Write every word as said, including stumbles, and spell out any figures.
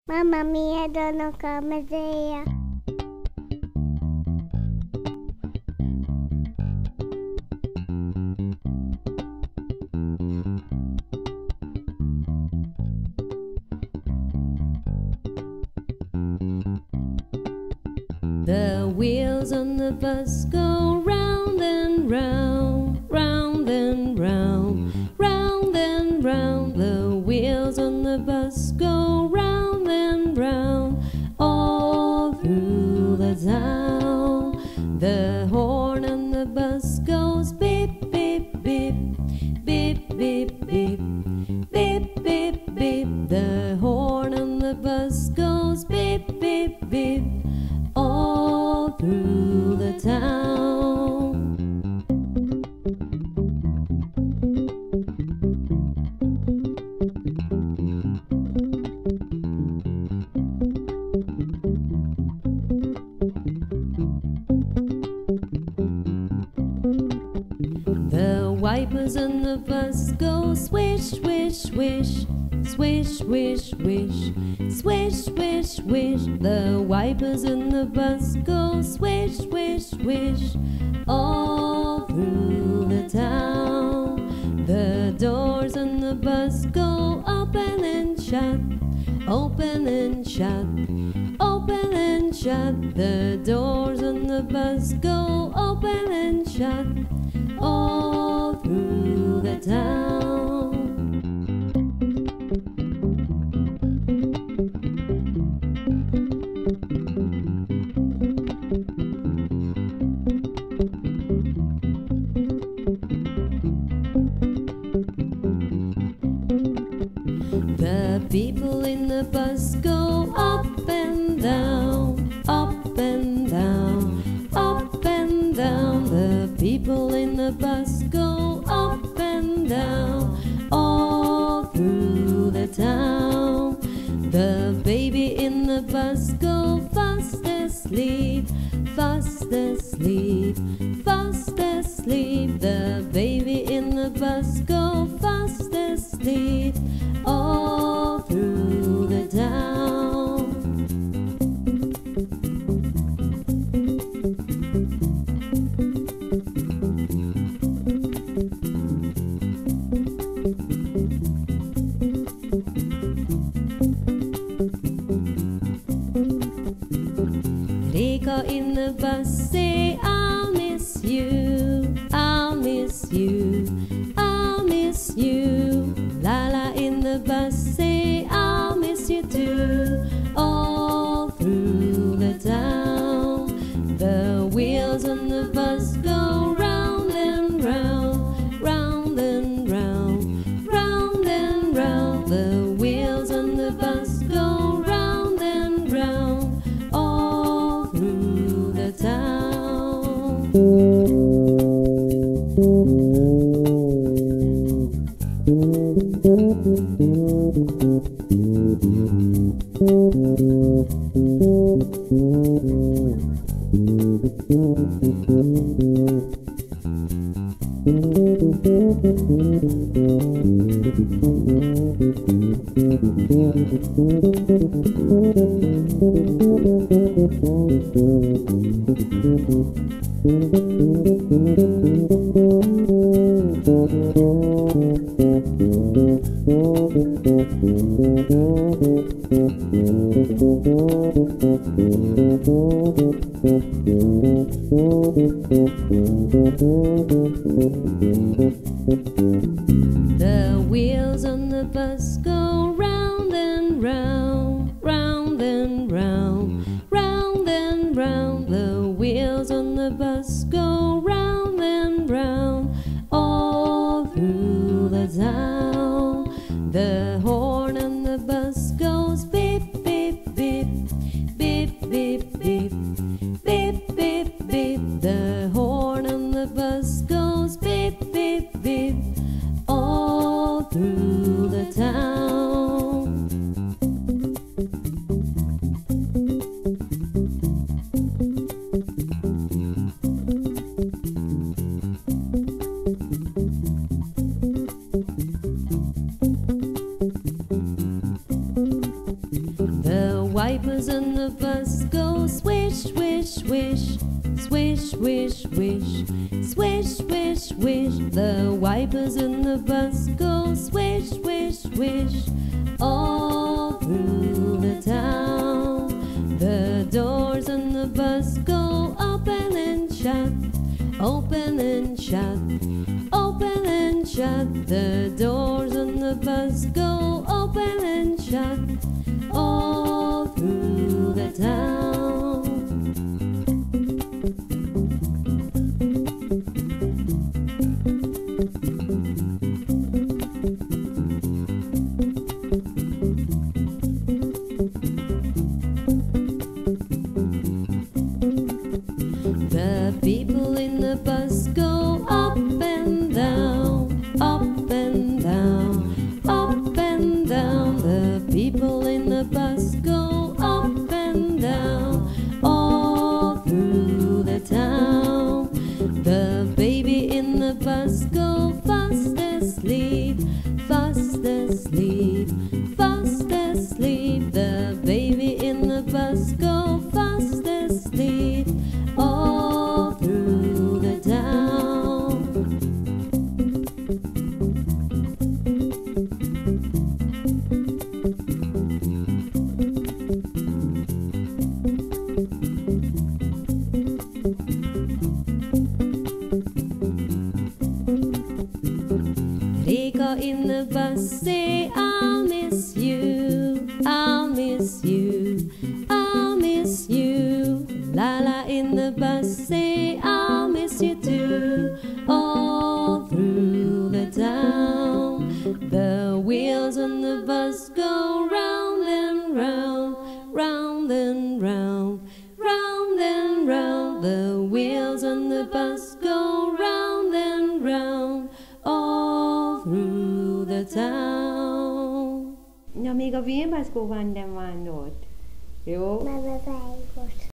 Mamma mia, donna come sia. The wheels on the bus go round and round, round and round, round and round. The wheels on the bus go round and round, all through the town. The horn on the bus goes beep, beep, beep, beep, beep, beep, beep, beep, beep. The horn on the bus goes beep, beep, beep, all through the town. The wipers on the bus go swish, swish, swish, swish, swish, swish, swish, swish, swish. The wipers in the bus go swish, swish, swish, all through the town. The doors on the bus go open and shut, open and shut, open and shut. The doors on the bus go open and shut, all through the town. The people in the bus go up and down, up and down, up and down. The people in the bus go up and down, all through the town. The baby in the bus go fast asleep, fast asleep, fast asleep. The baby in the bus go fast asleep, all through the town. Rico in the bus say, I'll miss you, I'll miss you, I'll miss you. Lala in the bus say, I'll miss you too, all through the town. The wheels on the bus go round and round, round and round, round and round. The wheels on the bus go round and round, all through the town. The wheels on the bus go round and round, round and round, round and round. The wheels on the bus go round and round, all through the town. The horn on the bus goes beep, beep, beep, beep, beep, beep, beep, beep, beep. The horn on the bus goes beep, beep, beep, all through the town. wipers on the bus go swish, swish, swish, swish, swish, swish, swish, swish, swish. The wipers on the bus go swish, swish, swish, all through the town. The doors on the bus go open and shut, open and shut, open and shut. The doors on the bus go open and shut, all through the town. The people in the bus go up and down, up and down, up and down. The people in the bus go up and down, all through the town. The baby in the bus go fast asleep, fast asleep, fast asleep. The baby in the bus go fast asleep, all through the town. Rico in the bus say, I'll miss you, I'll miss you, I'll miss you. Lala in the bus say, I'll miss you too, all through the town. The wheels on the bus go round and round, round and round, round and round. The wheels on the bus go round and round, all through the town. Ja, még a Vilmászkó van, de van ott. Jó? Bye bye bye.